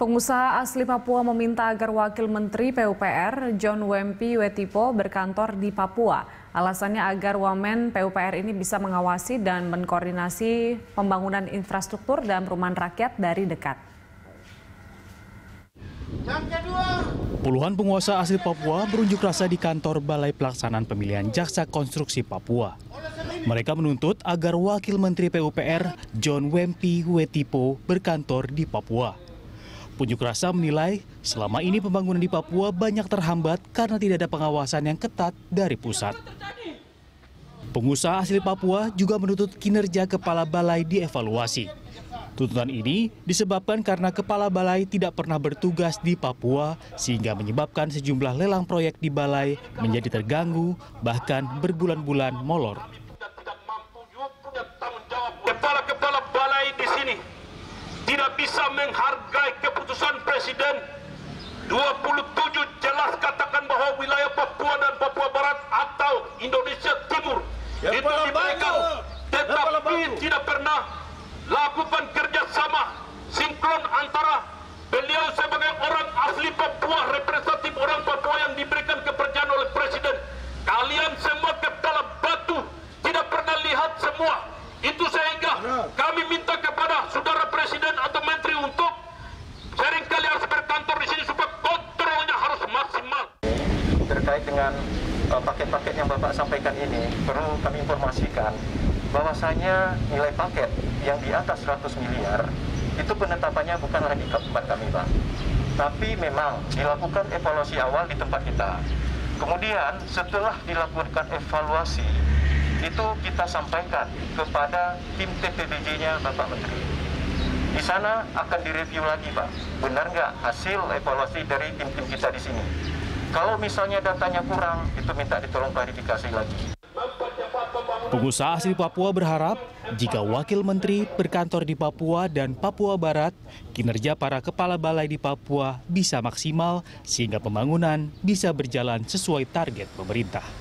Pengusaha asli Papua meminta agar Wakil Menteri PUPR John Wempi Wetipo berkantor di Papua. Alasannya agar Wamen PUPR ini bisa mengawasi dan mengkoordinasi pembangunan infrastruktur dan perumahan rakyat dari dekat. Puluhan pengusaha asli Papua berunjuk rasa di kantor Balai Pelaksanaan Pemilihan Jaksa Konstruksi Papua. Mereka menuntut agar Wakil Menteri PUPR John Wempi Wetipo berkantor di Papua. Pengunjuk rasa menilai selama ini pembangunan di Papua banyak terhambat karena tidak ada pengawasan yang ketat dari pusat. Pengusaha asli Papua juga menuntut kinerja Kepala Balai dievaluasi. Tuntutan ini disebabkan karena Kepala Balai tidak pernah bertugas di Papua sehingga menyebabkan sejumlah lelang proyek di Balai menjadi terganggu bahkan berbulan-bulan molor. Kepala Balai di sini tidak bisa menghargai keputusan Presiden 27 jelas katakan bahwa wilayah Papua dan Papua Barat atau Indonesia Timur itu diberikan, tetapi tidak pernah lakukan kerjasama sinkron antara beliau sebagai orang asli Papua, representatif orang Papua yang diberikan kepercayaan oleh Presiden. Kalian semua kepala batu tidak pernah lihat semua itu, sehingga kami minta kepada saudara Presiden atau Menteri untuk seringkali harus berkantor di sini supaya kontrolnya harus maksimal. Terkait dengan paket-paket yang Bapak sampaikan ini, perlu kami informasikan bahwasanya nilai paket yang di atas 100 miliar itu penetapannya bukanlah di tempat kami, Pak. Tapi memang dilakukan evaluasi awal di tempat kita. Kemudian setelah dilakukan evaluasi, itu kita sampaikan kepada tim TPBJ-nya Bapak Menteri. Di sana akan direview lagi, Pak. Benar nggak hasil evaluasi dari tim-tim kita di sini? Kalau misalnya datanya kurang, itu minta ditolong klarifikasi lagi. Pengusaha asli Papua berharap jika Wakil Menteri berkantor di Papua dan Papua Barat, kinerja para kepala balai di Papua bisa maksimal sehingga pembangunan bisa berjalan sesuai target pemerintah.